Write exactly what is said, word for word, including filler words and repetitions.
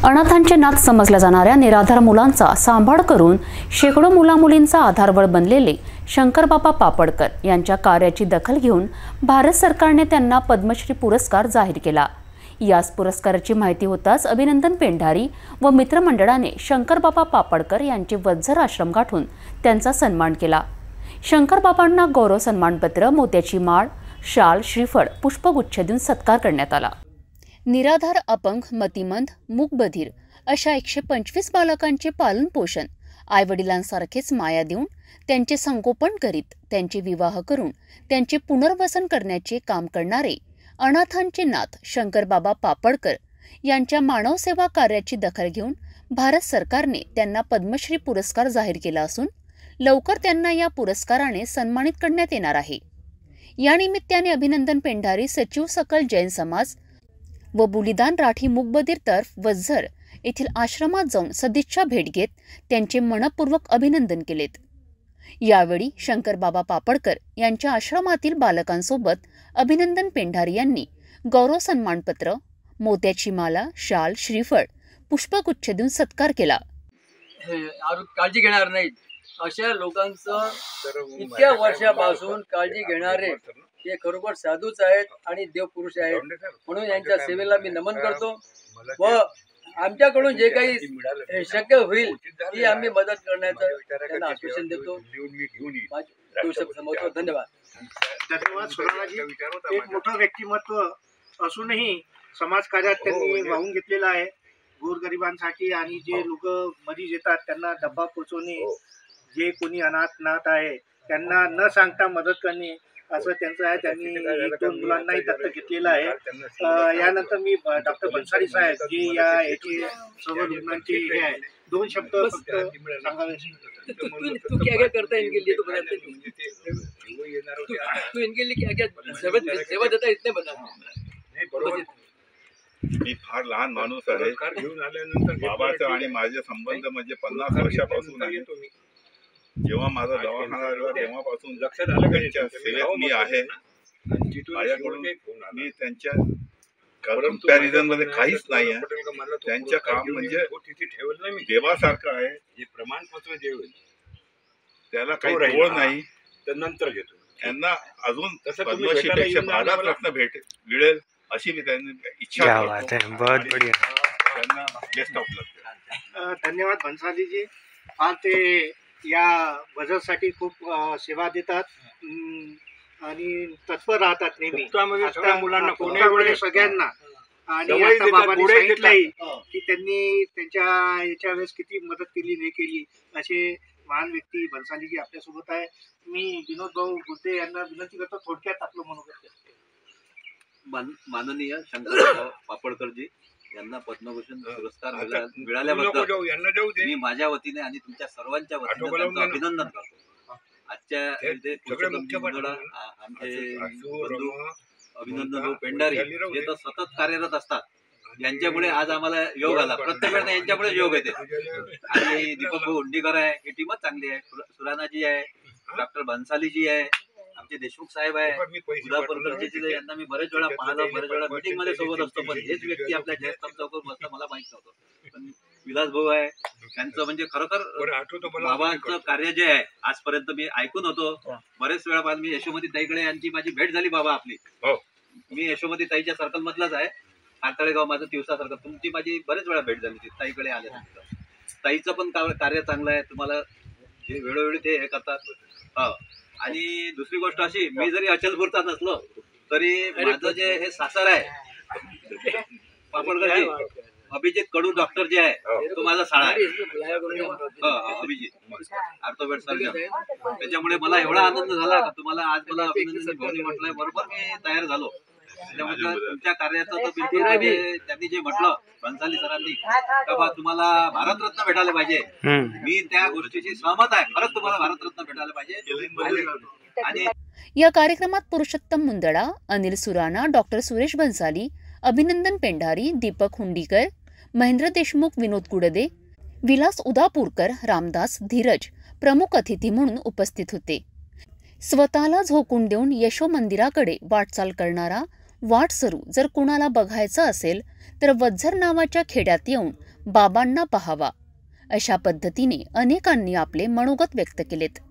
अनाथांचे नाथ समजल्या जाणाऱ्या निराधार मुलांचा सांभाळ करून शेकडो मुलामुलींचा आधारबळ बनलेले शंकरबाबा पापडकर यांच्या कार्याची दखल घेऊन भारत सरकारने त्यांना पद्मश्री पुरस्कार जाहीर केला। याच पुरस्काराची माहिती होताच अभिनंदन पेंढारी व मित्रमंडळाने शंकरबाबा पापडकर यांचे वज्झर आश्रम गाठून त्यांचा सन्मान केला। शंकरबाबांना गौरव सन्मानपत्र, मोत्याची माळ, शाल, श्रीफळ, पुष्पगुच्छ देऊन सत्कार करण्यात आला। निराधार, अपंग, मतिमंद, मूकबधीर अशा एकशे पंचवीस बालकांचे पालन पोषण आईवडिलांसारखेच माया देऊन त्यांचे संगोपन करीत त्यांचे विवाह करून त्यांचे पुनर्वसन करण्याचे काम करणारे अनाथांचे नाथ शंकरबाबा पापडकर यांच्या मानवसेवा कार्याची दखल घेऊन भारत सरकारने त्यांना पद्मश्री पुरस्कार जाहीर केला असून लवकर त्यांना या पुरस्काराने सन्मानित करण्यात येणार आहे। या निमित्ताने अभिनंदन पेंढारी सचिव सकल जैन समाज व बुलिदान राठी मूकबधीर तर्फ वज्झर येथील आश्रमात जाऊन सदिच्छा भेट घेत त्यांचे मनपूर्वक अभिनंदन केलेत। यावेळी शंकरबाबा पापडकर यांच्या आश्रमातील बालकांसोबत अभिनंदन पेंढारी यांनी गौरव सन्मानपत्र, मोत्याची माला, शाल, श्रीफळ, पुष्पगुच्छ देऊन सत्कार केला। काळजी घेणार नाही अशा लोकांचं इतक्या वर्षापासून काळजी घेणारे हे खरोखर साधूच आहेत आणि देवपुरुष आहेत, म्हणून यांच्या सेवेला मी नमन करतो व आमच्याकडून जे काही शक्य होईल ती आम्ही मदत करण्याचं त्यांना आश्वासन देतो। धन्यवाद। धन्यवाद सुराणाजी। एक मोठं व्यक्तिमत्व असूनही समाज कार्यात त्यांनी वाहून घेतलेलं आहे। गोरगरिबांसाठी आणि जे लोक मरीज येतात त्यांना डब्बा पोचवणे, जे कोणी अनाथ नाथ आहे त्यांना न सांगता मदत करणे असं त्यांचं आहे। त्यांनी एक दोन मुलांनाही दत्तक घेतलेलं आहे। यानंतर मी डॉक्टर बन्साली साहेब जे या याचे सर्व रुग्णांचे हे आहे, दोन शब्द फक्त सांगावे। तू क्या क्या करता है इनके लिए, तो बताते तू इनके लिए क्या क्या सेवा देता इतने बता। मी फार लहान माणूस आहे। बाबाचा आणि माझे संबंध म्हणजे पन्नास वर्षापासून आहे। जेव्हा माझा दवाखाना झाला तेव्हापासून लक्षात आलं त्यांच्या सेवेत मी आहे। माझ्याकडून मी त्यांच्या कंपॅरिझन मध्ये काहीच नाही आहे। त्यांच्या काम म्हणजे देवासारखं आहे। हे प्रमाणपत्र जे होईल त्याला काही तोड नाही, नंतर घेतो। त्यांना अजून पद्मश्रीपेक्षा भारत रत्न भेट मिळेल अशी मी त्यांनी इच्छा करतो। त्यांना बेस्ट ऑफ लक। धन्यवाद भन्सालीजी। आज ते या वजरसाठी खूप सेवा देतात आणि तत्पर राहतात नेहमी मुलांना सगळ्यांना। आणि आता बाबांनी सांगितलंही की त्यांनी त्यांच्या याच्या वेळेस किती मदत केली नाही केली, असे महान व्यक्ती भन्सालीजी आपल्यासोबत आहे। मी विनोद भाऊ गुद्दे यांना विनंती करतो थोडक्यात आपलं मनोगत। माननीय शंकरबाबा पापडकरजी यांना पद्मभूषण पुरस्कार मिळाल्याबद्दल मी माझ्या वतीने आणि तुमच्या सर्वांच्या वतीने त्यांचं अभिनंदन करतो। आजच्या आमचे बंधू अभिनंदन पेंढारी जे तर सतत कार्यरत असतात, यांच्यामुळे आज आम्हाला योग आला। प्रत्येक वेळेला यांच्यामुळे योग येते। आणि दीपक भाऊ हुंडीकर आहे, ही टीमच चांगली आहे। सुराणाजी आहे, डॉक्टर भन्सालीजी आहे, आमचे देशमुख साहेब आहे, उदापूरकरजी यांना मी बरेच वेळा पाहिलं, बरेच वेळा मीटिंग मध्ये सोबत असतो, पण हेच व्यक्ती आपल्या जयस्तंभ चौकावर बसता मला माहित नव्हतं। पण विलास भाऊ आहे, त्यांचं म्हणजे खरोखर बाबांचं कार्य जे आहे आजपर्यंत मी ऐकून होतो। बरेच वेळा मी यशोमती ताईकडे यांची माझी भेट झाली। बाबा आपली, मी यशोमती ताईच्या सर्कल मधलाच आहे। कातळेगाव माझं तिवसा सर्कल, तुमची माझी बरेच वेळा भेट झाली ताईकडे आल्यानंतर। ताईचं पण कार्य चांगलं आहे, तुम्हाला जे वेळोवेळी ते हे करतात। हो, आणि दुसरी गोष्ट अशी, मी जरी अचलपूरचा नसलो तरी माझं जे हे सासर आहे पापडकरजी, अभिजित कडू डॉक्टर जे आहे तो माझा शाळा आहे। Abhijit orthopaedic surgeon. त्याच्यामुळे मला एवढा आनंद झाला का तुम्हाला आज मला अभिनंदन भाऊनी म्हटलंय, बरोबर मी तयार झालो। त्यामुळे तुमच्या कार्याचं तर बिलकुल म्हणजे त्यांनी जे म्हटलं भन्साली सरांनी का बा तुम्हाला भारतरत्न भेटायला पाहिजे, मी त्या गोष्टीशी सहमत आहे। खरंच तुम्हाला भारतरत्न भेटायला पाहिजे। आणि या कार्यक्रमात पुरुषोत्तम मुंदडा, अनिल सुराणा, डॉक्टर सुरेश भन्साली, अभिनंदन पेंढारी, दीपक हुंडीकर, महेंद्र देशमुख, विनोद कुडदे, विलास उदापूरकर, रामदास, धीरज प्रमुख अतिथी म्हणून उपस्थित होते। स्वतःला झोकून देऊन यशो मंदिराकडे वाटचाल करणारा वाटसरू जर कुणाला बघायचं असेल तर वज्झर नावाच्या खेड्यात येऊन बाबांना पाहावा, अशा पद्धतीने अनेकांनी आपले मनोगत व्यक्त केलेत.